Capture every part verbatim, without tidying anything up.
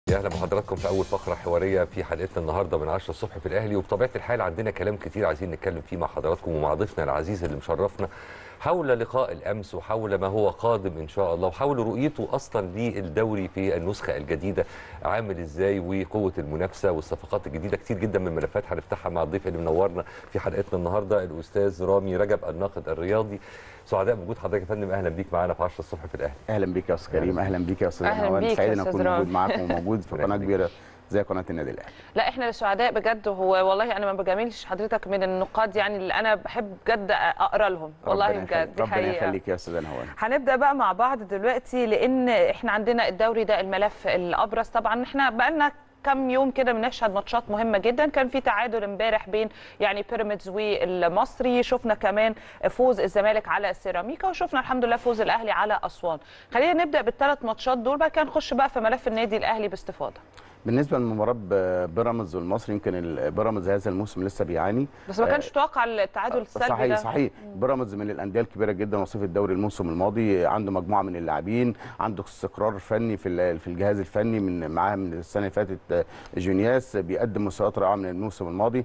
يا اهلا بحضراتكم في اول فقره حواريه في حلقتنا النهارده من عشرة الصبح في الاهلي، وبطبيعه الحال عندنا كلام كتير عايزين نتكلم فيه مع حضراتكم ومع ضيفنا العزيز اللي مشرفنا حول لقاء الامس وحول ما هو قادم ان شاء الله، وحول رؤيته اصلا للدوري في النسخه الجديده عامل ازاي، وقوه المنافسه والصفقات الجديده. كتير جدا من الملفات هنفتحها مع الضيف اللي منورنا في حلقتنا النهارده الاستاذ رامي رجب الناقد الرياضي. سعداء بوجود حضرتك يا فندم، اهلا بيك معانا في عشرة الصبح في الاهلي. اهلا بيك يا استاذ كريم، اهلا بيك يا استاذ نوال، سعيد ان اكون موجود معاكم وموجود في قناه كبيره زي قناه النادي الاهلي. لا احنا سعداء بجد، هو والله انا ما بجاملش حضرتك من النقاد يعني اللي انا بحب بجد اقرا لهم والله بجد. دي ربنا يخليك يا استاذ نوال. هنبدا بقى مع بعض دلوقتي لان احنا عندنا الدوري ده الملف الابرز. طبعا احنا بقى لنا كم يوم كده بنشهد ماتشات مهمه جدا، كان في تعادل امبارح بين يعني بيراميدز والمصري، شفنا كمان فوز الزمالك على السيراميكا، وشفنا الحمد لله فوز الاهلي على اسوان. خلينا نبدا بالثلاث ماتشات دول بقى، كان نخش بقى في ملف النادي الاهلي باستفاضه. بالنسبه لمباراه بيراميدز والمصري، يمكن بيراميدز هذا الموسم لسه بيعاني، بس ما كانش متوقع التعادل السلبي صحيح ده. صحيح بيراميدز من الانديه الكبيره جدا وصيف الدوري الموسم الماضي، عنده مجموعه من اللاعبين، عنده استقرار فني في في الجهاز الفني، من معاه من السنه اللي فاتت جونياس بيقدم مستويات رائعه من الموسم الماضي.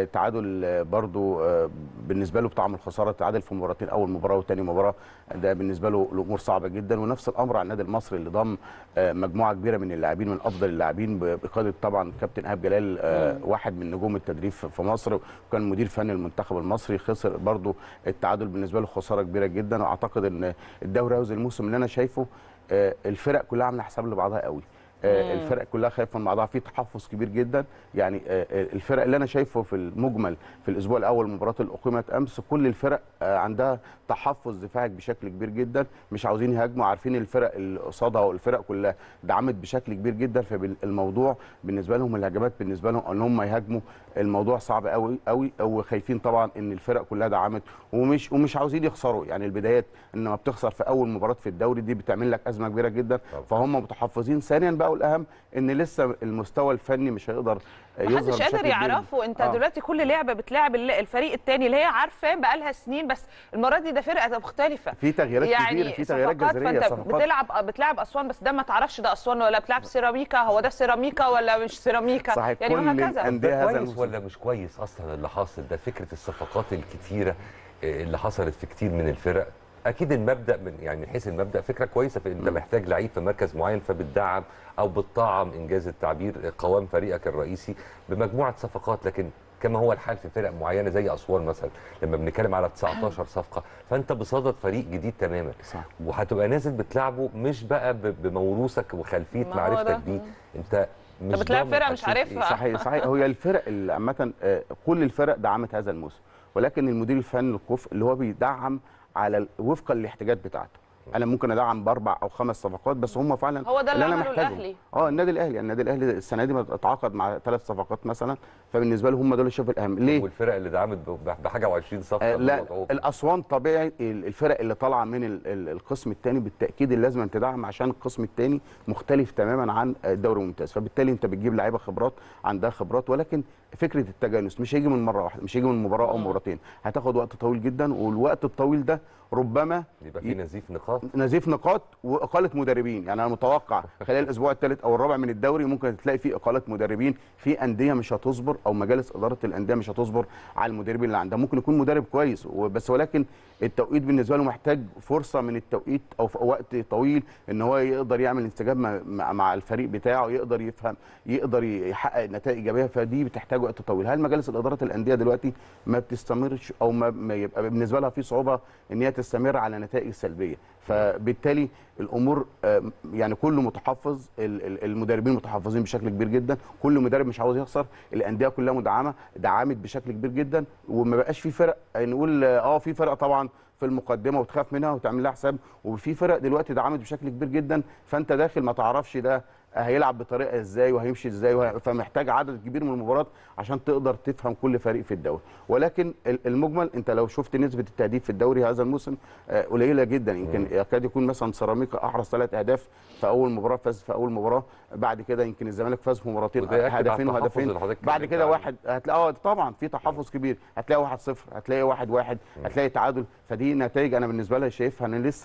تعادل برضو بالنسبه له بطعم الخساره، تعادل في مباراتين، اول مباراه وثاني مباراه، ده بالنسبه له الامور صعبه جدا. ونفس الامر على النادي المصري اللي ضم مجموعه كبيره من اللاعبين، من افضل اللاعبين بقياده طبعا كابتن ايهاب جلال، آه واحد من نجوم التدريب في مصر، وكان مدير فني المنتخب المصري. خسر برضو التعادل بالنسبه له خساره كبيره جدا. واعتقد ان الدوري هذا الموسم اللي انا شايفه آه الفرق كلها عامله حساب لبعضها قوي، آه الفرق كلها خايفه من بعضها، في تحفظ كبير جدا. يعني آه الفرق اللي انا شايفه في المجمل في الاسبوع الاول المباراه اللي اقيمت امس، كل الفرق آه عندها تحفظ دفاعي بشكل كبير جدا، مش عاوزين يهاجموا، عارفين الفرق اللي قصادها والفرق كلها دعمت بشكل كبير جدا. فالموضوع بالنسبه لهم الهجمات بالنسبه لهم ان هم يهاجموا الموضوع صعب قوي قوي، او خايفين طبعا ان الفرق كلها دعمت ومش ومش عاوزين يخسروا. يعني البدايات انما بتخسر في اول مباراه في الدوري دي بتعمل لك ازمه كبيره جدا، فهم متحفظين. ثانيا بقى والاهم ان لسه المستوى الفني مش هيقدر يظهر، محدش قادر يعرفه. انت آه. دلوقتي كل لعبه بتلاعب الفريق الثاني اللي هي عارفاه بقى لها سنين، بس المره دي ده فرقه مختلفه، في تغييرات يعني كبيره، في تغييرات جذريه. فانت بتلعب بتلعب اسوان، بس ده ما تعرفش ده اسوان ولا بتلعب سيراميكا، هو ده سيراميكا ولا مش سيراميكا، صحيح. يعني وهكذا. ده كويس ولا مش كويس اصلا اللي حاصل ده؟ فكره الصفقات الكتيره اللي حصلت في كتير من الفرق، اكيد المبدا من يعني حيث المبدا فكره كويسه، في انت محتاج لعيب في مركز معين فبتدعم او بتطعم انجاز التعبير قوام فريقك الرئيسي بمجموعه صفقات. لكن كما هو الحال في فرق معينه زي اسوان مثلا، لما بنتكلم على تسعتاشر صفقه، فانت بصدد فريق جديد تماما، صح. وهتبقى نازل بتلعبه مش بقى بموروثك وخلفيه معرفتك بيه، انت مش بتلعب فرقه مش عارفها. صحيح صحيح هي الفرق اللي عامه كل الفرق دعمت هذا الموسم، ولكن المدير الفني الكفء اللي هو بيدعم على وفقا للاحتياجات بتاعته. انا ممكن ادعم باربع او خمس صفقات، بس هم فعلا هو ده اللي اللي انا محتاجهم. الاهلي اه النادي الاهلي النادي الاهلي السنه دي اتعاقد مع ثلاث صفقات مثلا، فبالنسبه له هم دول اللي شايف الاهم. ليه؟ والفرق اللي دعمت بحاجه وعشرين صفقه آه لا الاسوان طبيعي، الفرق اللي طالعه من القسم الثاني بالتاكيد اللي لازم تدعم، عشان القسم الثاني مختلف تماما عن الدوري الممتاز، فبالتالي انت بتجيب لعيبه خبرات عندها خبرات. ولكن فكره التجانس مش هيجي من مره واحده، مش هيجي من مباراه او مباراتين، هتاخد وقت طويل جدا، والوقت الطويل ده ربما يبقى في نزيف نقاط نزيف نقاط واقاله مدربين. يعني انا متوقع خلال الاسبوع الثالث او الرابع من الدوري ممكن تلاقي في اقاله مدربين، في انديه مش هتصبر او مجالس اداره الانديه مش هتصبر على المدربين اللي عندها. ممكن يكون مدرب كويس بس، ولكن التوقيت بالنسبه له محتاج فرصه من التوقيت او في وقت طويل ان هو يقدر يعمل انسجام مع الفريق بتاعه، يقدر يفهم، يقدر يحقق نتائج ايجابيه، فدي بتحتاج وقت طويل. هل مجالس اداره الانديه دلوقتي ما بتستمرش او ما يبقى بالنسبه لها في صعوبه ان هي تستمر على نتائج سلبيه؟ فبالتالي الامور يعني كله متحفظ، المدربين متحفظين بشكل كبير جدا، كل مدرب مش عاوز يخسر، الانديه كلها مدعمه دعمت بشكل كبير جدا، وما بقاش في فرق نقول اه في فرق طبعا في المقدمه وتخاف منها وتعمل لها حساب، وفي فرق دلوقتي دعمت بشكل كبير جدا، فانت داخل ما تعرفش ده هيلعب بطريقه ازاي وهيمشي ازاي، فمحتاج عدد كبير من المباريات عشان تقدر تفهم كل فريق في الدوري. ولكن المجمل انت لو شفت نسبه التهديف في الدوري هذا الموسم قليله جدا، يمكن يكاد يكون مثلا سيراميكا احرز ثلاث اهداف في اول مباراه، فاز في اول مباراه، بعد كده يمكن الزمالك فاز في مباراتين هدفين وهدفين، بعد كده واحد هتلاقي اه طبعا في تحفظ كبير، هتلاقي واحد صفر، هتلاقي واحد واحد، هتلاقي تعادل، فدي نتائج انا بالنسبه لي شايفها ان لسه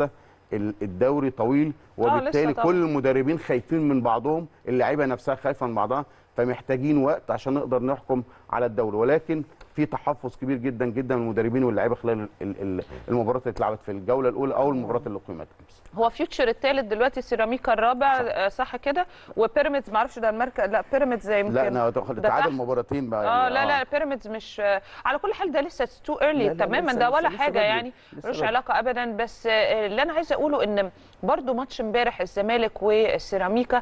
الدوري طويل، وبالتالي كل المدربين خايفين من بعضهم، اللعيبه نفسها خايفه من بعضها، فمحتاجين وقت عشان نقدر نحكم على الدوري. ولكن في تحفظ كبير جدا جدا من المدربين واللاعيبه خلال المباراه اللي اتلعبت في الجوله الاولى او المباراه اللي قيمت امس. هو فيوتشر الثالث دلوقتي، سيراميكا الرابع، صح, صح كده، وبيراميدز ما اعرفش ده المركز، لا بيراميدز يمكن لا انا تعادل مباراتين بقى اه لا لا بيراميدز مش على كل حال، ده لسه تو ايرلي تماما، ده ولا حاجه يعني ملوش علاقه ابدا. بس اللي انا عايزه اقوله ان برضو ماتش امبارح الزمالك والسيراميكا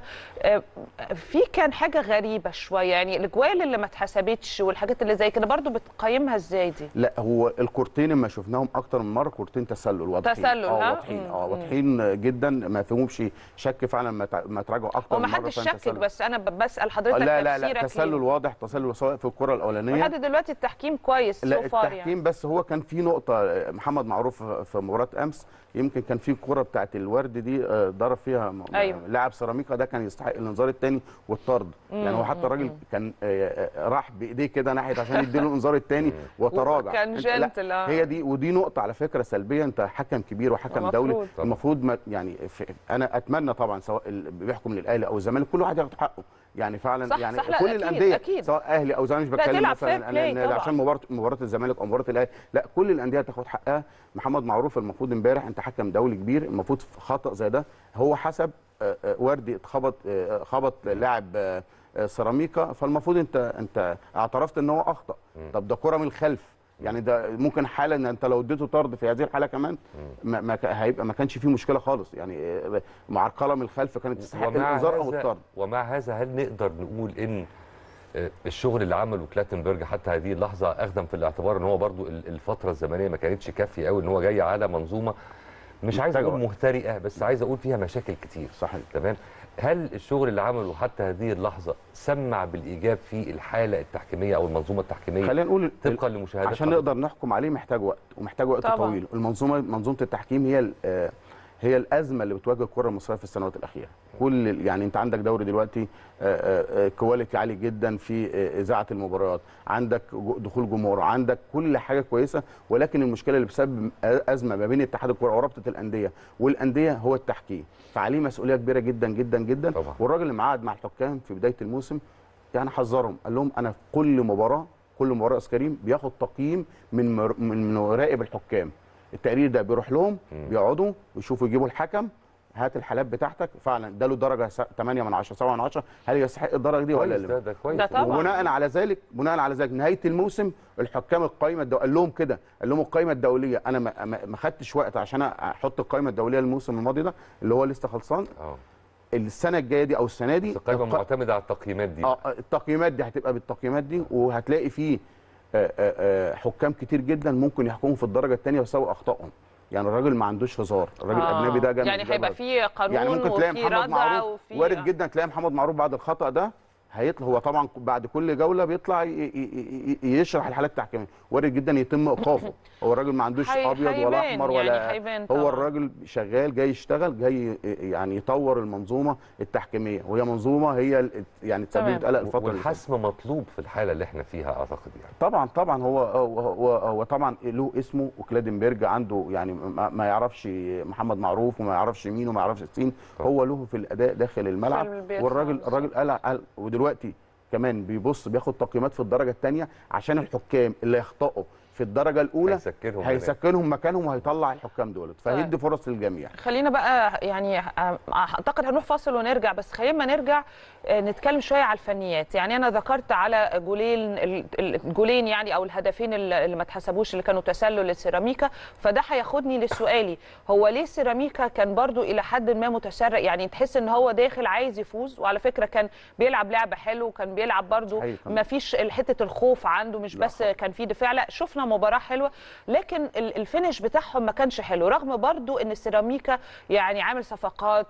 في كان حاجه غريبه شويه، يعني الاجوال اللي ما اتحسبتش والحاجات اللي زي كده برضو بتقيمها ازاي دي؟ لا هو الكورتين اللي شفناهم اكتر من مره كورتين تسلل واضحين، تسلل اه واضحين اه واضحين جدا، ما فيهمش شك فعلا ما تراجعوا اكتر من مره. وما حدش شكك، بس انا بسال حضرتك لا لا لا تسلل واضح، تسلل سواء في الكره الاولانيه لحد دلوقتي التحكيم كويس. لا التحكيم يعني. بس هو كان في نقطه محمد معروف في مباراه امس، يمكن كان في الكره بتاعت الورد دي ضرب فيها أيوه. لاعب سيراميكا، ده كان يستحق الانذار الثاني والطرد، يعني هو حتى الراجل كان راح بايديه كده ناحيه عشان يديله الانذار الثاني وتراجع، كان جنتل. هي دي ودي نقطه على فكره سلبيه، انت حكم كبير وحكم المفروض. دولي المفروض ما يعني انا اتمنى طبعا سواء بيحكم للاهلي او الزمالك كل واحد ياخد حقه، يعني فعلا صح يعني صح كل الانديه سواء اهلي او زمالك، مش بتكلم مثلا عشان مباراه مباراه الزمالك او مباراه الاهلي، لا كل الانديه تاخد حقها. محمد معروف المفروض امبارح انت حكم دولي كبير، المفروض خطا زي ده هو حسب وردي اتخبط خبط لاعب سيراميكا، فالمفروض انت انت اعترفت ان هو اخطا. طب ده كره من الخلف، يعني ده ممكن حاله ان انت لو اديته طرد في هذه الحاله كمان ما, ما هيبقى ما كانش فيه مشكله خالص، يعني معرقله من الخلف كانت تستحق الانذار او الطرد. ومع هذا هل نقدر نقول ان الشغل اللي عمله كلاتنبرج حتى هذه اللحظه اخذا في الاعتبار ان هو برضو الفتره الزمنيه ما كانتش كافيه قوي، ان هو جاي على منظومه مش عايز اقول مهترئه بس عايز اقول فيها مشاكل كتير، صحيح تمام؟ هل الشغل اللي عمله حتى هذه اللحظه سمع بالايجاب في الحاله التحكيميه او المنظومه التحكيميه؟ خلينا نقول طبقا لمشاهدات عشان نقدر نحكم عليه محتاج وقت ومحتاج وقت طبعا. طويل. المنظومه منظومه التحكيم هي هي الازمه اللي بتواجه الكره المصريه في السنوات الاخيره. كل يعني انت عندك دوري دلوقتي كواليتي عالي جدا في اذاعه المباريات، عندك دخول جمهور، عندك كل حاجه كويسه، ولكن المشكله اللي بسبب ازمه ما بين اتحاد الكره ورابطه الانديه والانديه هو التحكيم، فعليه مسؤوليه كبيره جدا جدا جدا طبعا. والراجل اللي معاد مع الحكام في بدايه الموسم يعني حذرهم، قال لهم انا في كل مباراه كل مباراه يا كريم بياخد تقييم من من مراقب الحكام، التقرير ده بيروح لهم بيقعدوا ويشوفوا يجيبوا الحكم، هات الحالات بتاعتك فعلا ده له درجه ثمانية من عشرة سبعة من عشرة، هل يستحق الدرجه دي ولا لا؟ ده, ده كويس. وبناء على ذلك بناء على ذلك نهايه الموسم الحكام القائمه الدوليه قال لهم كده، قال لهم القائمه الدوليه انا ما, ما خدتش وقت عشان احط القائمه الدوليه للموسم الماضي ده اللي هو لسه خلصان. اه السنه الجايه دي او السنه دي القائمه الق... معتمده على التقييمات دي. اه التقييمات دي هتبقى بالتقييمات دي، وهتلاقي فيه آآ آآ حكام كتير جدا ممكن يحكموا في الدرجه الثانيه ويساووا اخطائهم، يعني الراجل ما عندوش هزار، الراجل آه. الاجنبي ده جامد، يعني هيبقى في قانون يعني ممكن تلاقي محمد معروف وفي وارد جدا تلاقي محمد معروف بعد الخطا ده هيطلع، هو طبعا بعد كل جوله بيطلع يشرح الحالات التحكيميه، وارد جدا يتم ايقافه، هو الراجل ما عندوش ابيض ولا احمر ولا يعني هو الراجل شغال جاي يشتغل جاي يعني يطور المنظومه التحكيميه، وهي منظومه هي يعني تسببت قلق الفتره اللي والحسم مطلوب في الحاله اللي احنا فيها اعتقد يعني. طبعا طبعا هو هو هو طبعا له اسمه، وكلادنبرج عنده يعني ما يعرفش محمد معروف وما يعرفش مين وما يعرفش السين، هو له في الاداء داخل الملعب، والراجل الراجل قال ودلوقتي كمان بيبص بياخد تقييمات في الدرجه الثانيه عشان الحكام اللي يخطئوا في الدرجه الاولى هيسكنهم هيسكنهم مكانهم وهيطلع الحكام دولت، فهيدي فرص للجميع. خلينا بقى يعني اعتقد هنروح فاصل ونرجع، بس خلينا نرجع نتكلم شويه على الفنيات. يعني انا ذكرت على جولين الجولين يعني او الهدفين اللي ما اتحسبوش اللي كانوا تسلل للسيراميكا، فده هياخدني لسؤالي، هو ليه سيراميكا كان برضو الى حد ما متسرع؟ يعني تحس ان هو داخل عايز يفوز، وعلى فكره كان بيلعب لعبه حلو وكان بيلعب برضو ما فيش حته الخوف عنده، مش بس كان في دفاع، لا شفنا مباراه حلوه، لكن الفينش بتاعهم ما كانش حلو، رغم برضو ان السيراميكا يعني عامل صفقات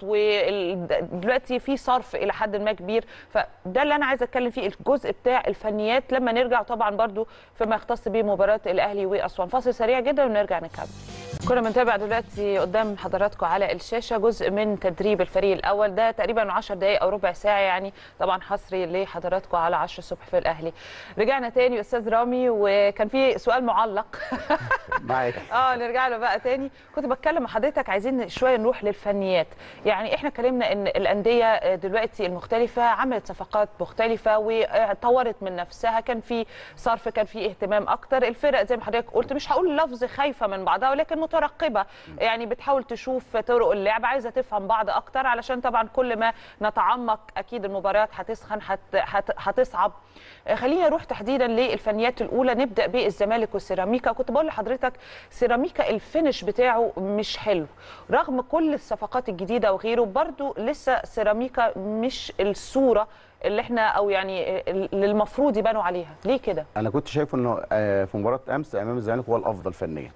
ودلوقتي في صرف الى حد ما كبير، فده اللي انا عايزه اتكلم فيه الجزء بتاع الفنيات لما نرجع، طبعا برضو فيما يختص به مباراه الاهلي واسوان. فاصل سريع جدا ونرجع نكمل. كنا بنتابع دلوقتي قدام حضراتكم على الشاشه جزء من تدريب الفريق الاول، ده تقريبا عشر دقائق او ربع ساعه، يعني طبعا حصري لحضراتكم على عشرة الصبح في الاهلي. رجعنا تاني استاذ رامي، وكان في سؤال المعلق معاك. اه نرجع له بقى تاني. كنت بتكلم مع حضرتك عايزين شويه نروح للفنيات. يعني احنا اتكلمنا ان الانديه دلوقتي المختلفه عملت صفقات مختلفه وطورت من نفسها، كان في صرف، كان في اهتمام اكتر. الفرق زي ما حضرتك قلت مش هقول لفظ خايفه من بعضها ولكن مترقبه، يعني بتحاول تشوف طرق اللعب، عايزه تفهم بعض اكتر، علشان طبعا كل ما نتعمق اكيد المباريات هتسخن هتصعب. خلينا نروح تحديدا للفنيات الاولى، نبدا بالزمالك والسيراميكا. كنت بقول لحضرتك سيراميكا الفينش بتاعه مش حلو رغم كل الصفقات الجديده وغيره، برضو لسه سيراميكا مش الصوره اللي احنا او يعني اللي المفروض يبانوا عليها. ليه كده؟ انا كنت شايف انه في مباراه امس امام الزمالك هو الافضل فنيا.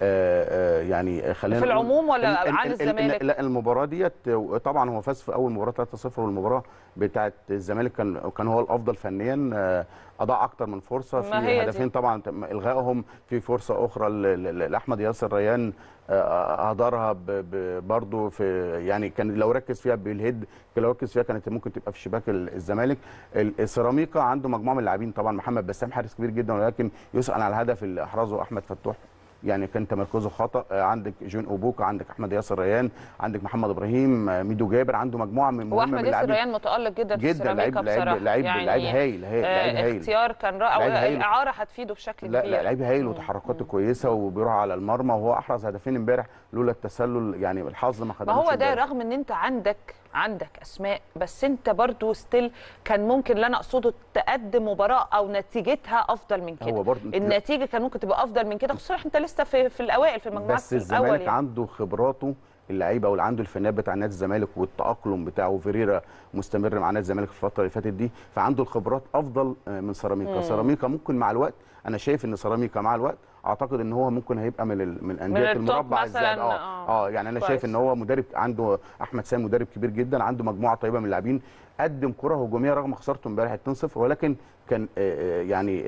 يعني خلينا في العموم ولا عن الزمالك؟ لا المباراه ديت طبعا هو فاز في اول مباراه ثلاثة صفر، والمباراه بتاعه الزمالك كان كان هو الافضل فنيا، اضاع اكتر من فرصه في هدفين طبعا الغائهم، في فرصه اخرى لاحمد ياسر ريان هدرها برضه في، يعني كان لو ركز فيها بالهيد، لو ركز فيها كانت ممكن تبقى في شباك الزمالك. السيراميكا عنده مجموعه من اللاعبين، طبعا محمد بسام حارس كبير جدا، ولكن يسأل على الهدف اللي احرزه احمد فتوح، يعني كان تمركزه خطا. عندك جون اوبوكا، عندك احمد ياسر ريان، عندك محمد ابراهيم، ميدو جابر، عنده مجموعه من مهمه من اللاعبين. واحمد ياسر ريان متالق جدا في السيراميكا بصراحه، لعيب يعني لعيب هايل لعيب هايل، اختيار كان رائع، الاعاره هتفيده بشكل لا كبير. لا لعيب هايل وتحركاته كويسه وبيروح على المرمى، وهو احرز هدفين امبارح لولا التسلل، يعني الحظ ما خدناش. ما هو ده رغم ان انت عندك عندك اسماء، بس انت برضو ستيل كان ممكن، اللي انا اقصده تقدم مباراه او نتيجتها افضل من كده. هو النتيجه كان ممكن تبقى افضل من كده، خصوصا انت لسه في, في الاوائل في المجموعه. بس الزمالك يعني عنده خبراته اللعيبه وعنده الفنيات بتاع نادي الزمالك والتاقلم بتاعه، فيريرا مستمر مع نادي الزمالك في الفتره اللي فاتت دي، فعنده الخبرات افضل من سيراميكا. سيراميكا ممكن مع الوقت، انا شايف ان سيراميكا مع الوقت اعتقد ان هو ممكن هيبقى من من انديه المربع الذهبي. اه اه يعني انا كويس. شايف ان هو مدرب عنده احمد سامي، مدرب كبير جدا، عنده مجموعه طيبه من اللاعبين، قدم كره هجوميه رغم خسارته امبارح اتنين صفر، ولكن كان يعني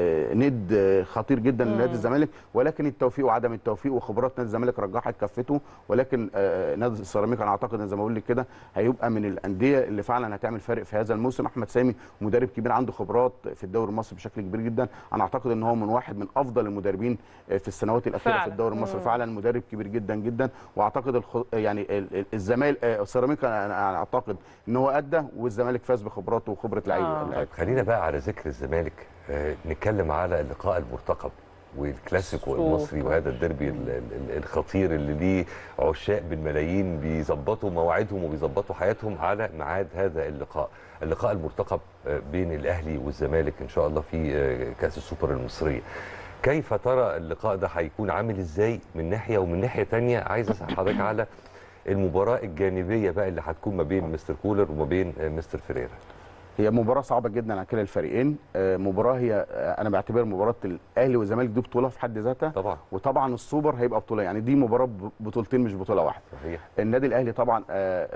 ند خطير جدا لنادي الزمالك، ولكن التوفيق وعدم التوفيق وخبرات نادي الزمالك رجحت كفته. ولكن نادي السيراميكا انا اعتقد ان زي ما بقول لك كده هيبقى من الانديه اللي فعلا هتعمل فارق في هذا الموسم. احمد سامي مدرب كبير عنده خبرات في الدوري المصري بشكل كبير جدا، انا اعتقد ان هو من واحد من افضل المدربين في السنوات الاخيره فعلا في الدوري المصري. مم. فعلا مدرب كبير جدا جدا، واعتقد الخ... يعني الزمالك السيراميكا انا اعتقد ان هو ادى والزمالك فاز بخبراته وخبره لعيبه. آه. خلينا بقى على ذكر الزمالك آه نتكلم على اللقاء المرتقب والكلاسيكو المصري، وهذا الديربي الخطير اللي ليه عشاق بالملايين بيظبطوا مواعيدهم وبيظبطوا حياتهم على ميعاد هذا اللقاء. اللقاء المرتقب بين الاهلي والزمالك ان شاء الله في كاس السوبر المصريه. كيف ترى اللقاء ده هيكون عامل ازاي من ناحيه، ومن ناحيه ثانيه عايز اسال حضرتك على المباراه الجانبيه بقى اللي هتكون ما بين مستر كولر وما بين مستر فيريرا؟ هي مباراه صعبه جدا على كلا الفريقين. مباراه هي انا بعتبر مباراه الاهلي والزمالك دي بطوله في حد ذاتها طبعا، وطبعا السوبر هيبقى بطوله، يعني دي مباراه بطولتين مش بطوله واحده. صحيح. النادي الاهلي طبعا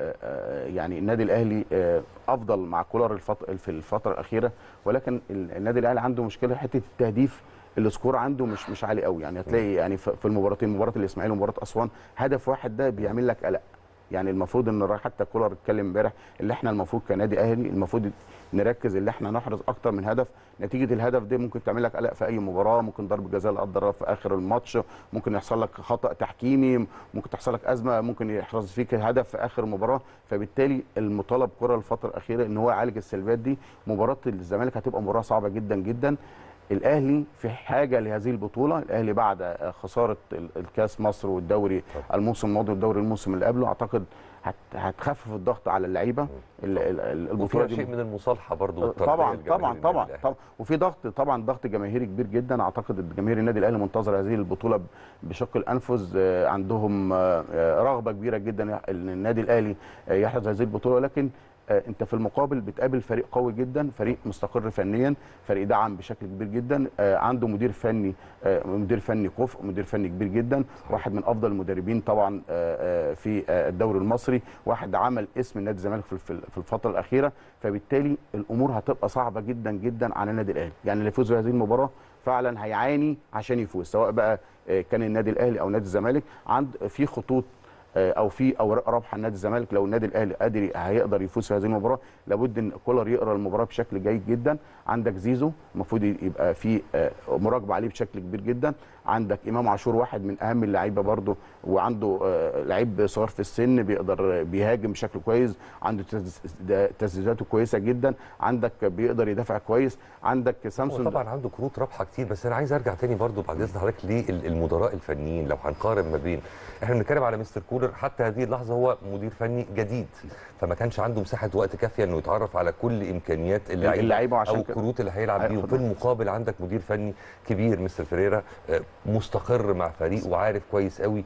يعني النادي الاهلي افضل مع كولر في الفتره الاخيره، ولكن النادي الاهلي عنده مشكله حته التهديف، السكور عنده مش مش عالي قوي، يعني هتلاقي يعني في المباراتين، مباراه الاسماعيلي ومباراه اسوان، هدف واحد ده بيعمل لك قلق. يعني المفروض ان حتى كولر اتكلم امبارح اللي احنا المفروض كنادي اهلي المفروض نركز اللي احنا نحرز اكتر من هدف، نتيجه الهدف دي ممكن تعمل لك قلق في اي مباراه، ممكن ضربه جزاء لا قدر الله في اخر الماتش، ممكن يحصل لك خطا تحكيمي، ممكن تحصل لك ازمه، ممكن يحرز فيك هدف في اخر المباراه. فبالتالي المطالب كولر الفتره الاخيره ان هو يعالج السلبيات دي. مباراه الزمالك هتبقى مباراه صعبه جدا جدا. الاهلي في حاجه لهذه البطوله، الاهلي بعد خساره الكاس مصر والدوري الموسم الماضي والدوري الموسم اللي قبله، اعتقد هتخفف الضغط على اللعيبه. البطوله دي شيء من المصالحه برضو طبعا طبعا طبعا طبعا وفي ضغط طبعا ضغط جماهيري كبير جدا. اعتقد جماهير النادي الاهلي منتظر هذه البطوله بشق الانفس، عندهم رغبه كبيره جدا ان النادي الاهلي يحرز هذه البطوله، ولكن انت في المقابل بتقابل فريق قوي جدا، فريق مستقر فنيا، فريق دعم بشكل كبير جدا، عنده مدير فني مدير فني كفء، مدير فني كبير جدا، واحد من افضل المدربين طبعا في الدوري المصري، واحد عمل اسم النادي الزمالك في الفتره الاخيره. فبالتالي الامور هتبقى صعبه جدا جدا على النادي الاهلي، يعني اللي يفوز بهذه المباراه فعلا هيعاني عشان يفوز، سواء بقى كان النادي الاهلي او نادي الزمالك. عند في خطوط او في اوراق رابحه لنادي الزمالك، لو النادي الاهلي قادر هيقدر يفوز في هذه المباراه، لابد ان كولر يقرا المباراه بشكل جيد جدا. عندك زيزو المفروض يبقى في مراقبه عليه بشكل كبير جدا، عندك امام عاشور واحد من اهم اللعيبه برده، وعنده لعيب صغير في السن بيقدر بيهاجم بشكل كويس، عنده تسديداته كويسه جدا، عندك بيقدر يدافع كويس، عندك سامسون طبعا عنده كروت رابحه كتير. بس انا عايز ارجع تاني برضو بعد اذن حضرتك للمدراء الفنيين. لو هنقارن ما بين، احنا بنتكلم على مستر كولر حتى هذه اللحظه هو مدير فني جديد، فما كانش عنده مساحه وقت كافيه انه يتعرف على كل امكانيات اللعيبه او الكروت اللي هيلعب بيهم. في المقابل عندك مدير فني كبير مستر فيريرا مستقر مع فريق وعارف كويس قوي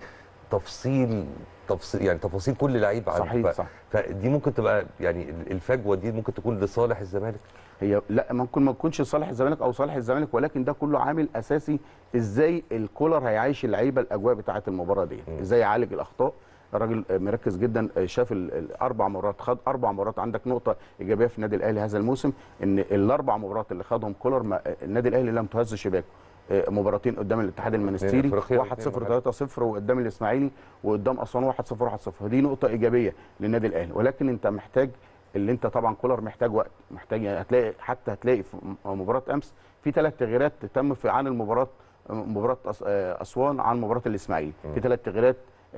تفصيل تفصيل يعني تفاصيل كل لعيب عنده. صحيح ف... صح. فدي ممكن تبقى يعني الفجوه دي ممكن تكون لصالح الزمالك. هي لا ممكن ما تكونش صالح الزمالك او صالح الزمالك، ولكن ده كله عامل اساسي ازاي الكولر هيعيش اللعيبه الاجواء بتاعه المباراه دي، ازاي يعالج الاخطاء. الراجل مركز جدا، شاف الاربع مرات، خد اربع مرات. عندك نقطه ايجابيه في النادي الاهلي هذا الموسم ان الاربع مرات اللي خدهم كولر النادي الاهلي لم تهز شباكه. مباراتين قدام الاتحاد المنستيري واحد صفر ثلاثة صفر، وقدام الاسماعيلي وقدام اسوان واحد صفر واحد صفر، ودي نقطه ايجابيه للنادي الاهلي. ولكن انت محتاج، اللي انت طبعا كولر محتاج وقت، محتاج هتلاقي حتى هتلاقي في مباراه امس في ثلاث تغييرات تم في عن المباراه مباراه اسوان عن مباراه الاسماعيلي، في ثلاث تغييرات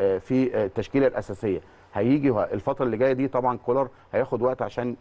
في التشكيله الاساسيه. هيجي الفتره اللي جايه دي طبعا كولر هياخد وقت عشان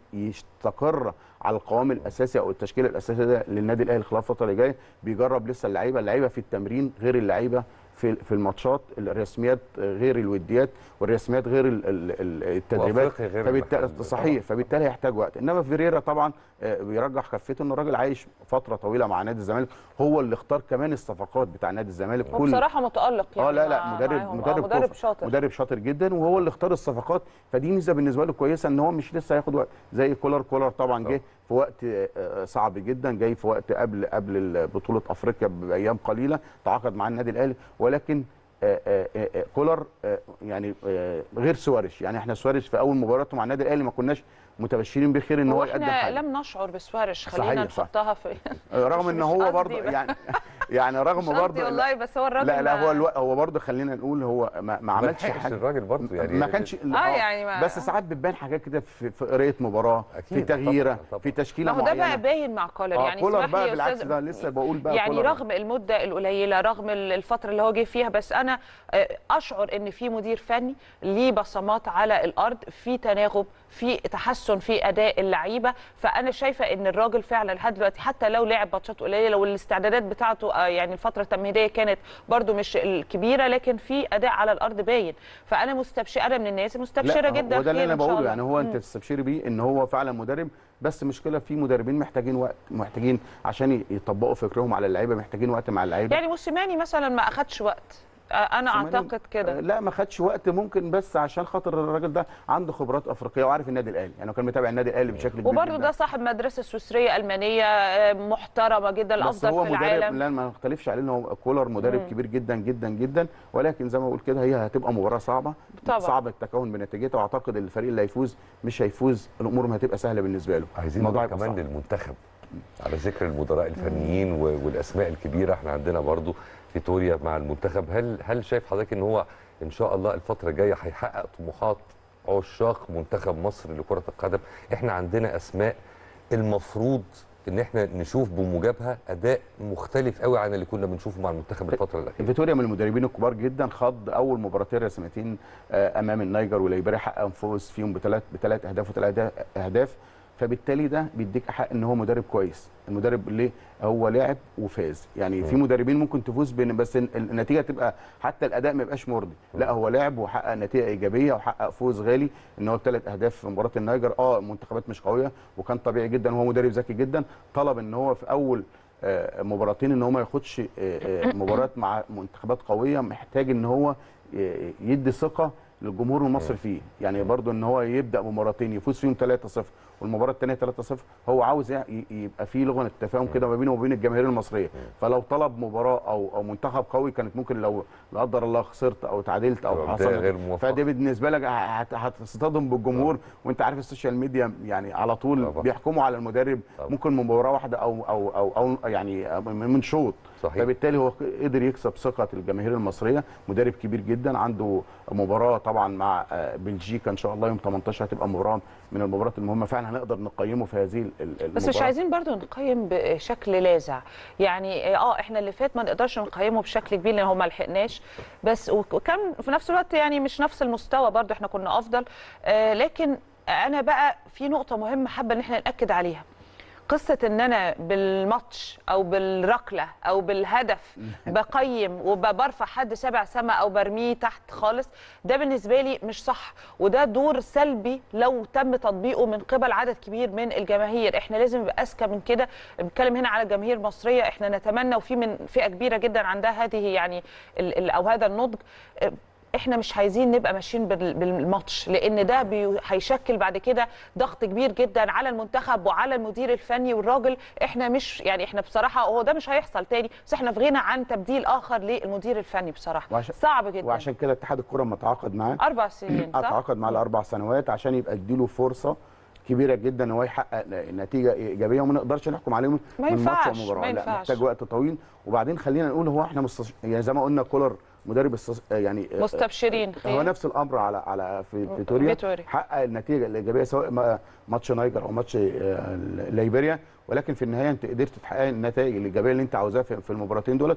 يستقر على القوام الاساسي او التشكيله الاساسيه للنادي الاهلي خلال الفتره اللي جايه. بيجرب لسه اللعيبه، اللعيبه في التمرين غير اللعيبه في في الماتشات، الرسميات غير الوديات، والرسميات غير التدريبات، فبالتالي صحيح فبالتالي هيحتاج وقت. انما فيريرا طبعا بيرجح كفته انه الراجل عايش فتره طويله مع نادي الزمالك، هو اللي اختار كمان الصفقات بتاع نادي الزمالك. كل بصراحه متالق يعني. اه لا لا مدرب مدرب, مدرب شاطر مدرب شاطر جدا، وهو اللي اختار الصفقات، فدي ميزه بالنسبه له كويسه ان هو مش لسه هياخد وقت زي كولر. كولر طبعا جه في وقت صعب جدا، جاي في وقت قبل قبل بطوله افريقيا بايام قليله تعاقد مع النادي الاهلي. ولكن آآ آآ كولر آآ يعني غير سواريش، يعني احنا سواريش في اول مباراته مع النادي الاهلي ما كناش متبشرين بخير ان هو يقدم حاجه. لم نشعر بسواريش، خلينا نحطها في رغم ان هو برضه يعني يعني رغم برضه والله، بس هو الراجل لا لا هو الو... هو برضه خلينا نقول هو ما, ما عملش حاجه. الراجل برضه يعني ما كانش اه يعني ما... بس ساعات بتبان حاجات كده في, في قرايه مباراه، في تغييره، في تشكيله معينه. ما هو ده بقى باين مع كولر. آه يعني كولر بقى بالعكس ده لسه بقول بقى يعني كولر. رغم المده القليله، رغم الفتره اللي هو جه فيها، بس انا اشعر ان في مدير فني ليه بصمات على الارض، في تناغم، في تحسن في اداء اللعيبه. فانا شايفه ان الراجل فعلا لحد دلوقتي حتى لو لعب ماتشات قليله، لو الاستعدادات بتاعته يعني الفتره التمهيديه كانت برده مش الكبيره، لكن في اداء على الارض باين. فانا مستبشره، انا من الناس مستبشره جدا. وده اللي انا بقوله، يعني هو انت تستبشري بيه ان هو فعلا مدرب، بس مشكله في مدربين محتاجين وقت، محتاجين عشان يطبقوا فكرهم على اللعيبه، محتاجين وقت مع اللعيبه. يعني موسيماني مثلا ما اخدش وقت، انا اعتقد كده. لا ما خدش وقت، ممكن بس عشان خاطر الراجل ده عنده خبرات افريقيه وعارف النادي الاهلي، يعني كان متابع النادي الاهلي بشكل كبير. وبرده ده صاحب مدرسه سويسريه المانيه محترمه جدا، الافضل في العالم. بس هو مدرب، لا ما نختلفش عليه ان هو كولر مدرب مم. كبير جدا جدا جدا. ولكن زي ما بقول كده هي هتبقى مباراه صعبه طبعا. صعب التكون بنتيجتها، واعتقد الفريق اللي هيفوز مش هيفوز الامور ما هتبقى سهله بالنسبه له. عايزين نروح كمان للمنتخب على ذكر المدراء الفنيين مم. والاسماء الكبيره. احنا عندنا برضو فيتوريا مع المنتخب. هل هل شايف حضرتك ان هو ان شاء الله الفتره الجايه هيحقق طموحات عشاق منتخب مصر لكره القدم؟ احنا عندنا اسماء المفروض ان احنا نشوف بموجبها اداء مختلف قوي عن اللي كنا بنشوفه مع المنتخب الفتره الاخيره. فيتوريا من المدربين الكبار جدا، خاض اول مباراتين رسميتين امام النيجر وليبيريا، حقق فوز فيهم بثلاث بثلاث اهداف وثلاث اهداف، فبالتالي ده بيديك حق ان هو مدرب كويس. المدرب ليه هو لاعب وفاز، يعني م. في مدربين ممكن تفوز بين بس النتيجه تبقى حتى الاداء ما يبقاش مرضي، لا هو لاعب وحقق نتيجه ايجابيه وحقق فوز غالي ان هو بثلاث اهداف في مباراه النيجر. اه المنتخبات مش قويه وكان طبيعي جدا، وهو مدرب ذكي جدا، طلب ان هو في اول مباراتين ان هو ما ياخدش مباراه مع منتخبات قويه، محتاج ان هو يدي ثقه للجمهور المصري فيه، يعني برضو ان هو يبدا بمباراتين يفوز فيهم ثلاثة صفر والمباراه الثانيه ثلاثة صفر، هو عاوز يبقى في لغه التفاهم كده ما بينه وبين الجماهير المصريه. فلو طلب مباراه او او منتخب قوي كانت ممكن لو لا قدر الله خسرت او تعادلت او حصل، فدي بالنسبه لك هتصطدم بالجمهور. وانت عارف السوشيال ميديا يعني على طول طبعا. بيحكموا على المدرب طبعا. ممكن من مباراه واحده او او او, أو يعني من شوط. فبالتالي هو قدر يكسب ثقه الجماهير المصريه. مدرب كبير جدا، عنده مباراه طبعا مع بلجيكا ان شاء الله يوم ثمانية عشر هتبقى مباراه من المباريات المهمه فعلا، هنقدر نقيمه في هذه المباراه. بس مش عايزين برضو نقيم بشكل لاذع، يعني اه احنا اللي فات ما نقدرش نقيمه بشكل كبير لان هو ما لحقناش، بس وكان في نفس الوقت يعني مش نفس المستوى برضو، احنا كنا افضل. آه لكن انا بقى في نقطه مهمه حابه ان احنا ناكد عليها، قصة ان انا بالماتش او بالركلة او بالهدف بقيم وبرفع حد سبع سما او برميه تحت خالص، ده بالنسبة لي مش صح، وده دور سلبي لو تم تطبيقه من قبل عدد كبير من الجماهير. احنا لازم نبقى اذكى من كده. بنتكلم هنا على جماهير مصرية، احنا نتمنى وفي من فئة كبيرة جدا عندها هذه يعني او هذا النضج. احنا مش عايزين نبقى ماشيين بالماتش، لان ده هيشكل بعد كده ضغط كبير جدا على المنتخب وعلى المدير الفني والراجل. احنا مش يعني احنا بصراحه هو ده مش هيحصل تاني، بس احنا في غنى عن تبديل اخر للمدير الفني بصراحه. وعشان صعب جدا. وعشان كده اتحاد الكره لما تعاقد معاه اربع سنين صح؟ اتعاقد معاه لاربع سنوات عشان يبقى اديله فرصه كبيره جدا ان هو يحقق نتيجه ايجابيه، وما نقدرش نحكم عليهم من ماتش ومباراه، لا محتاج وقت طويل. وبعدين خلينا نقول هو احنا مستش... يعني زي ما قلنا كولر مدرب السس... يعني مستبشرين خير. هو نفس الامر على على في فيتوريا، حقق النتيجه الايجابيه سواء ماتش نايجر او ماتش ليبيريا، ولكن في النهايه انت قدرت تحقق النتائج الايجابيه اللي انت عاوزاها في المباراتين دولت،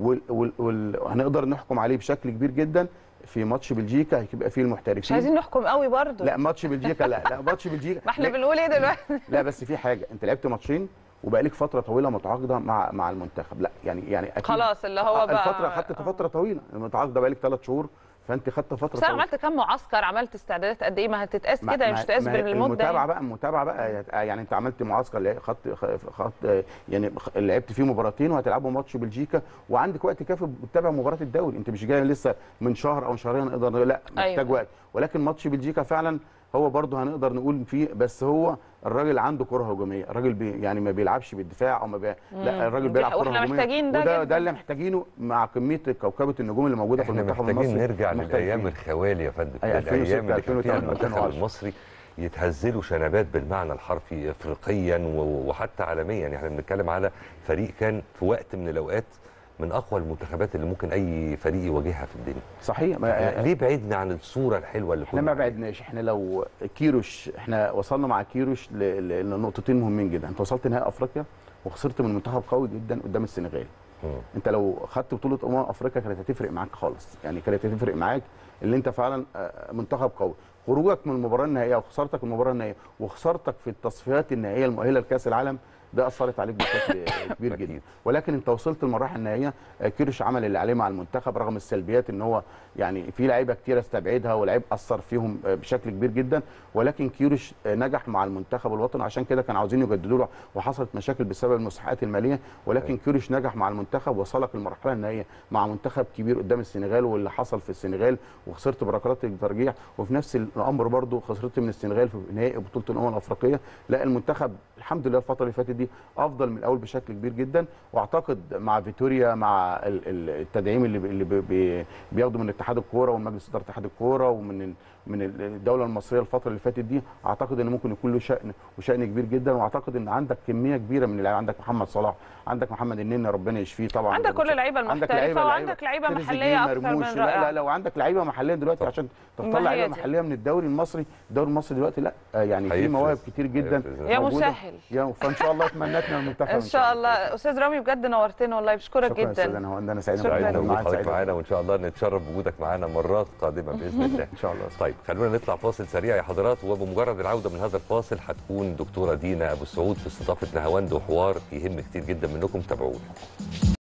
وهنقدر نحكم عليه بشكل كبير جدا. في ماتش بلجيكا هيبقى فيه المحترفين. مش عايزين نحكم قوي برضه. لا ماتش بلجيكا لا لا ماتش بلجيكا ما احنا بنقول ايه دلوقتي؟ لا بس في حاجه، انت لعبت ماتشين وبقى لك فتره طويله متعاقده مع مع المنتخب، لا يعني يعني أكيد خلاص اللي هو بقى الفتره خدت فتره طويله، المتعاقده بقى لك ثلاث شهور، فانت خدت فتره. بس انا عملت كام معسكر، عملت استعدادات قد ايه؟ ما هتتقاس كده، مش هتتقاس بالمده. المتابعه بقى المتابعه بقى يعني انت عملت معسكر خدت خدت يعني لعبت فيه مباراتين وهتلعبوا ماتش بلجيكا، وعندك وقت كافي بتتابع مباراه الدوري. انت مش جاي لسه من شهر او شهرين نقدر لا محتاج أيوة. وقت. ولكن ماتش بلجيكا فعلا هو برضه هنقدر نقول فيه، بس هو الراجل عنده كره هجوميه، الراجل بي يعني ما بيلعبش بالدفاع او ما بي... لا الراجل بيلعب كره هجوميه، محتاجين ده وده ده اللي محتاجينه مع كميه كوكبه النجوم اللي موجوده في المنتخب المصري. محتاجين نرجع للايام الخوالي يا فندم، الايام اللي كان فيها المنتخب المصري يتهزلوا شنبات بالمعنى الحرفي افريقيا وحتى عالميا. يعني احنا بنتكلم على فريق كان في وقت من الاوقات من اقوى المنتخبات اللي ممكن اي فريق يواجهها في الدنيا. صحيح. ما ليه بعدنا عن الصوره الحلوه اللي احنا ما بعدناش. احنا لو كيروش احنا وصلنا مع كيروش لنقطتين مهمين جدا. انت وصلت نهائي افريقيا وخسرت من منتخب قوي جدا قدام السنغال. م. انت لو خدت بطوله امم افريقيا كانت هتفرق معاك خالص، يعني كانت هتفرق معاك اللي انت فعلا منتخب قوي. خروجك من المباراه النهائيه وخسارتك من المباراه النهائيه وخسارتك في التصفيات النهائيه المؤهله لكاس العالم ده اثرت عليك بشكل كبير جدا. ولكن انت وصلت المراحل النهائيه. كيروش عمل اللي عليه مع المنتخب رغم السلبيات، ان هو يعني في لعيبه كتير استبعدها ولاعيب اثر فيهم بشكل كبير جدا، ولكن كيروش نجح مع المنتخب الوطني. عشان كده كانوا عاوزين يجددوا له وحصلت مشاكل بسبب المساحات الماليه، ولكن كيروش نجح مع المنتخب وصلك المرحله النهائيه مع منتخب كبير قدام السنغال، واللي حصل في السنغال وخسرت بركلات الترجيح، وفي نفس الامر برضو خسرت من السنغال في نهائي بطوله الامم الافريقيه. لا المنتخب الحمد لله الفتره اللي فاتت دي افضل من الاول بشكل كبير جدا، واعتقد مع فيتوريا مع التدعيم اللي اللي بياخده من اتحاد الكوره ومجلس اداره اتحاد الكوره ومن من الدوله المصريه الفتره اللي فاتت دي، اعتقد ان ممكن يكون له شأن وشأن كبير جدا. واعتقد ان عندك كميه كبيره من اللعيبه، عندك محمد صلاح، عندك محمد النني ربنا يشفيه طبعا، عندك كل اللعيبه المحترفه وعندك لعيبه محليه اكثر من رائعه. لا لا لو عندك لعيبه محليه دلوقتي عشان تختار لعيبه محليه من الدوري المصري، الدوري المصري دلوقتي لا يعني في مواهب كتير جدا يا مسهل يا فان شاء الله اتمنتنا المنتخب ان شاء الله. استاذ رامي بجد نورتنا والله، بشكرك جدا. شكرا انا انا سعيد بوجودك معانا، وان شاء الله نتشرف بوجودك معانا مرات قادمه باذن الله ان شاء الله. طيب خلونا نطلع فاصل سريع يا حضرات، وبمجرد العوده من هذا الفاصل هتكون دكتوره دينا ابو السعود في استضافه نهاوند وحوار يهم كتير جدا منكم، تابعونا.